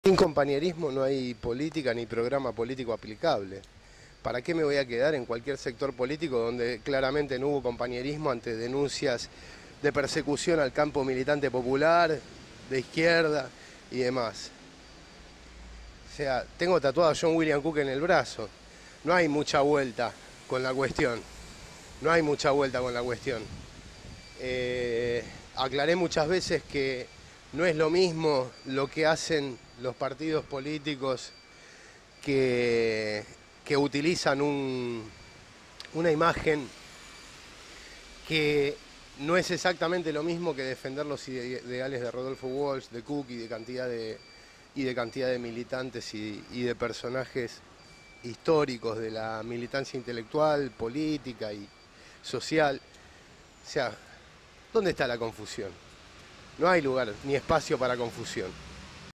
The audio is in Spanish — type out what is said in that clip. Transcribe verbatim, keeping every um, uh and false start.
Sin compañerismo no hay política ni programa político aplicable. ¿Para qué me voy a quedar en cualquier sector político donde claramente no hubo compañerismo ante denuncias de persecución al campo militante popular, de izquierda y demás? O sea, tengo tatuado a John William Cook en el brazo. No hay mucha vuelta con la cuestión. No hay mucha vuelta con la cuestión. Eh, aclaré muchas veces que no es lo mismo lo que hacen los partidos políticos que, que utilizan un, una imagen que no es exactamente lo mismo que defender los ideales de Rodolfo Walsh, de Cook y de cantidad de, y de, cantidad de militantes y, y de personajes históricos de la militancia intelectual, política y social. O sea, ¿dónde está la confusión? No hay lugar ni espacio para confusión.